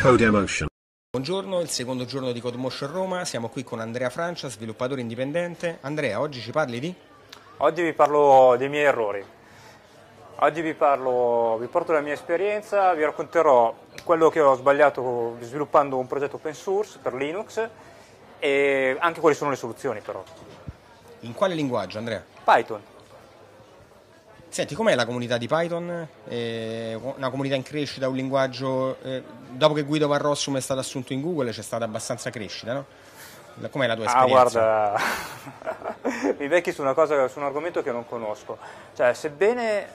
CodeMotion. Buongiorno, il secondo giorno di CodeMotion Roma, siamo qui con Andrea Francia, sviluppatore indipendente. Andrea, oggi ci parli di? Oggi vi parlo dei miei errori. Oggi vi porto la mia esperienza, vi racconterò quello che ho sbagliato sviluppando un progetto open source per Linux e anche quali sono le soluzioni però. In quale linguaggio, Andrea? Python. Senti, com'è la comunità di Python? Una comunità in crescita, un linguaggio... dopo che Guido Van Rossum è stato assunto in Google c'è stata abbastanza crescita, no? Com'è la tua esperienza? Guarda, mi becchi su una cosa, su un argomento che non conosco. Cioè, sebbene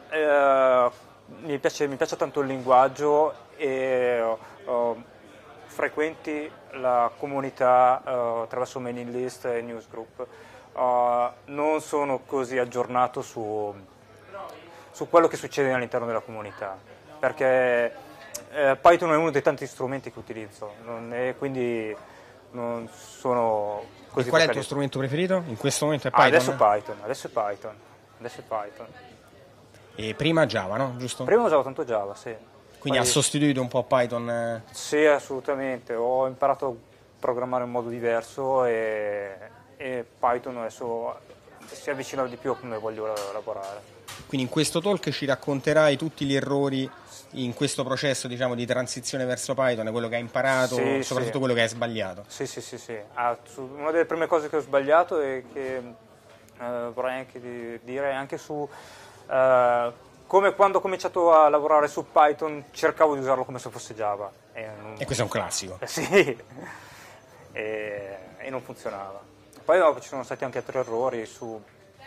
mi piace tanto il linguaggio e frequenti la comunità attraverso mailing list e newsgroup, non sono così aggiornato su quello che succede all'interno della comunità, perché Python è uno dei tanti strumenti che utilizzo e quindi non sono così. E qual è il tuo strumento preferito? In questo momento è Python? Adesso è Python. E prima Java, no? Giusto? Prima usavo tanto Java, sì. Quindi ha sostituito un po' Python? Sì, assolutamente. Ho imparato a programmare in modo diverso e Python adesso si avvicina di più a come voglio lavorare. Quindi in questo talk ci racconterai tutti gli errori in questo processo, diciamo, di transizione verso Python, quello che hai imparato, sì, soprattutto quello che hai sbagliato. Sì. Una delle prime cose che ho sbagliato e che vorrei anche dire anche su come quando ho cominciato a lavorare su Python cercavo di usarlo come se fosse Java. E questo è un classico. Sì, e non funzionava. Poi dopo ci sono stati anche altri errori su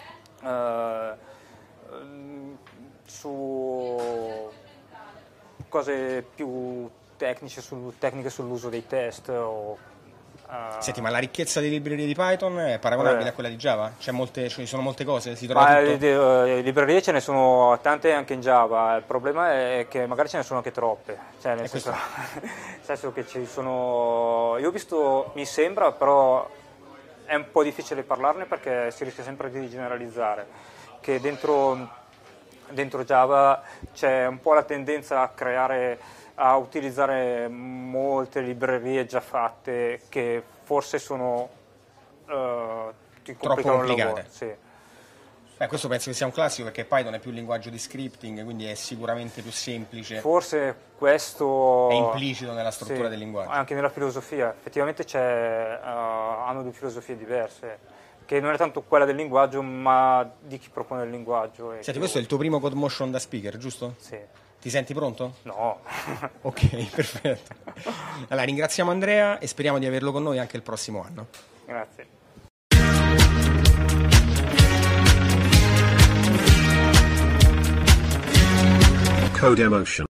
cose più tecniche sull'uso dei test. Senti, ma la ricchezza di librerie di Python è paragonabile a quella di Java? Ci sono molte cose? Si trova tutto? Librerie ce ne sono tante anche in Java, il problema è che magari ce ne sono anche troppe, cioè nel senso che ci sono... Io ho visto, mi sembra, però è un po' difficile parlarne perché si rischia sempre di generalizzare, che dentro Java c'è un po' la tendenza a utilizzare molte librerie già fatte che forse sono ti complicano il lavoro. Sì. Questo penso che sia un classico perché Python è più un linguaggio di scripting, quindi è sicuramente più semplice. Forse questo è implicito nella struttura sì, del linguaggio. Anche nella filosofia, effettivamente hanno due filosofie diverse, che non è tanto quella del linguaggio, ma di chi propone il linguaggio. Senti, questo è il tuo primo CodeMotion da speaker, giusto? Sì. Ti senti pronto? No. Ok, perfetto. Allora, ringraziamo Andrea e speriamo di averlo con noi anche il prossimo anno. Grazie. CodeMotion.